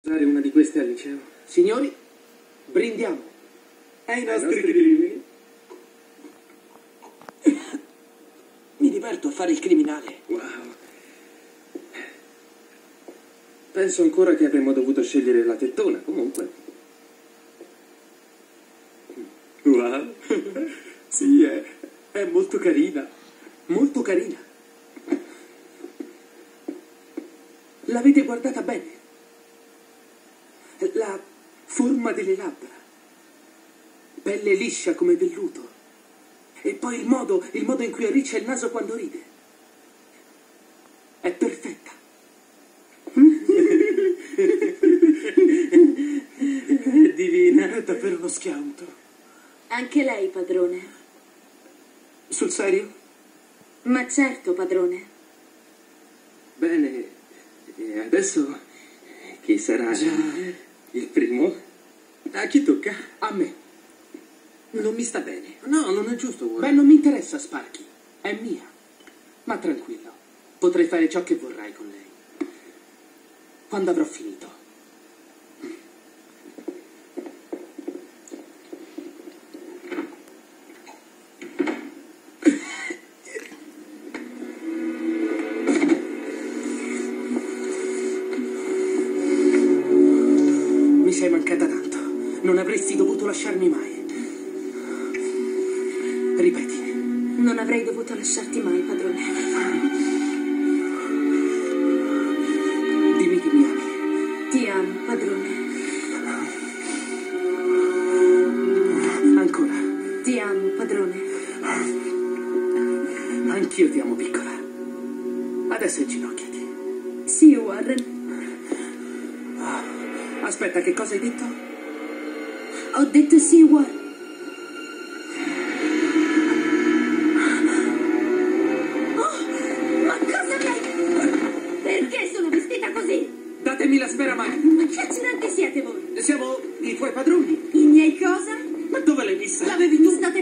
Una di queste al liceo. Signori, brindiamo ai nostri crimini. Mi diverto a fare il criminale. Wow. Penso ancora che avremmo dovuto scegliere la tettona, comunque. Wow. Sì, è molto carina. Molto carina. L'avete guardata bene? La forma delle labbra. Pelle liscia come velluto. E poi il modo in cui arriccia il naso quando ride. È perfetta. È divina, è davvero uno schianto. Anche lei, padrone. Sul serio? Ma certo, padrone. Bene, e adesso chi sarà il primo? A chi tocca? A me. Non mi sta bene. No, non è giusto, Warren. Beh, non mi interessa, Sparky. È mia. Ma tranquillo, potrei fare ciò che vorrai con lei. Quando avrò finito. Mi sei mancata tanto. Non avresti dovuto lasciarmi mai. Ripeti. Non avrei dovuto lasciarti mai, padrone. Dimmi che mi ami. Ti amo, padrone. Ancora. Ti amo, padrone. Anch'io ti amo, piccola. Adesso inginocchiati. Sì, Warren. Aspetta, che cosa hai detto? Ho detto sì, Warren.